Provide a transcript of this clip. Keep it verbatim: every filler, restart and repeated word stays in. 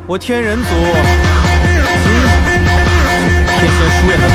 我天人族，嗯，天仙书院的